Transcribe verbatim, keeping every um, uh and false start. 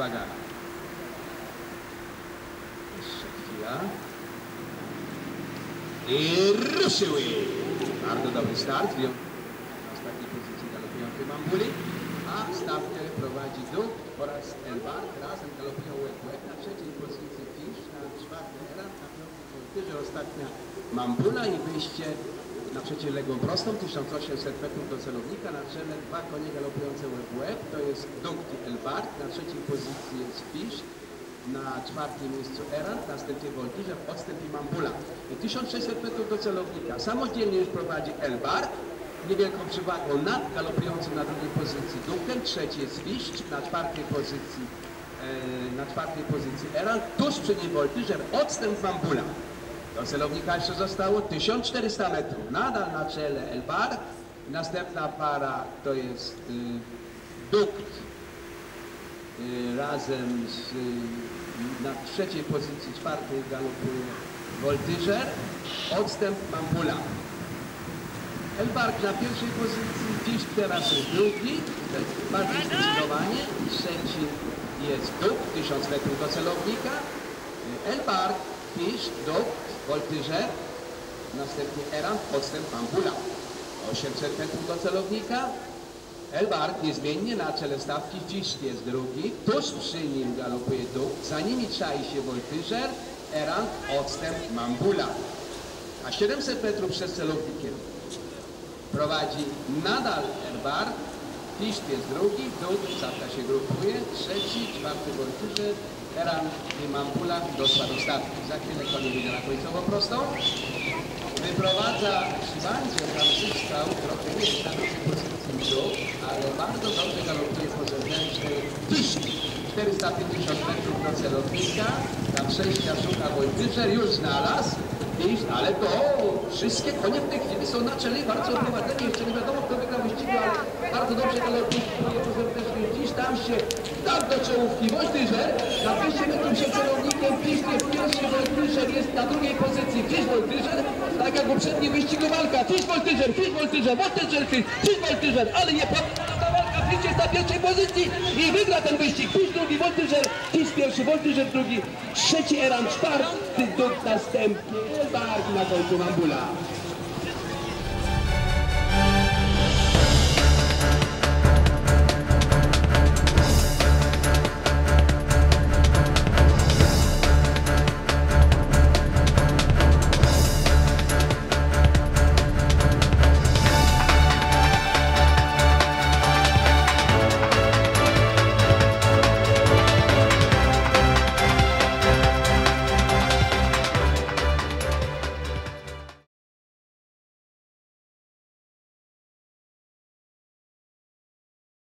Uwaga. Jeszcze chwila. I ruszyły. Bardzo dobry start. Na ostatniej pozycji galopujący Mambuli. A stawkę prowadzi dół oraz Elbark. Razem galopują łeb łeb. Na trzeciej pozycji Fish. Na czwartej Eran. Na piątej pozycji ostatnia Mambula i wyjście na przeciwległą prostą, tysiąc osiemset metrów do celownika, na czele dwa konie galopujące łeb łeb, to jest Dukt i Elbark, na trzeciej pozycji jest Fish, na czwartym miejscu Eran, następnie Voltiger, odstęp i Mambula. I tysiąc sześćset metrów do celownika. Samodzielnie już prowadzi Elbark, niewielką przewagą nad galopującym na drugiej pozycji Duktem, trzeci jest Fish, na czwartej pozycji, e, na czwartej pozycji Eran, tuż przy niej Voltiger, odstęp Mambula. Do celownika jeszcze zostało tysiąc czterysta metrów. Nadal na czele Elbark. Następna para to jest y, Dukt y, razem z, y, na trzeciej pozycji, czwartej galopuje Voltiger. Odstęp Mambula. Elbark na pierwszej pozycji, Fish teraz jest drugi, bardziej zdecydowanie. Trzeci jest Dukt, tysiąc metrów do celownika. Elbark, Fish, Dukt, Voltiger, następnie Eran, odstęp Mambula. osiemset metrów do celownika. Elbark niezmiennie na czele stawki, Fish jest drugi, tuż przy nim galopuje Dukt, za nimi czai się Voltiger, Eran, odstęp Mambula. A siedemset metrów przed celownikiem prowadzi nadal Elbark, Fish jest drugi, Dukt, stawka się grupuje, trzeci, czwarty Voltiger, Eran i Mambula doszła do stawki. Za chwilę konie wyjdzie na końcową prostą. Wyprowadza Szywandzie, tam zyskał trochę mniej na pierwszej pozycji Dukt, ale bardzo dobrze galopuje po zewnętrznej Fish. czterysta pięćdziesiąt metrów do celownika, tam przejścia szuka Voltiger, już znalazł. Fish, ale to wszystkie konie w tej chwili są na czele i bardzo oprowadzeni. Jeszcze nie wiadomo, kto wygra wyścigu, ale bardzo dobrze galopuje po zewnętrznej Fish. Tam się tak do czołówki Voltiger, na dwieście metrów przed celownikiem, Fish jest pierwszy, Voltiger jest na drugiej pozycji, Fish, Voltiger, tak jak poprzedni wyścigu walka, Fish, Voltiger, Fish, Voltiger, Voltiger, Fish, Fish, Voltiger, ale nie prawda walka, Fish jest na pierwszej pozycji i wygra ten wyścig, Fish drugi, Voltiger, Fish pierwszy, Voltiger drugi, trzeci Eran, czwarty Dukt, następnie Elbark, na końcu Mambula.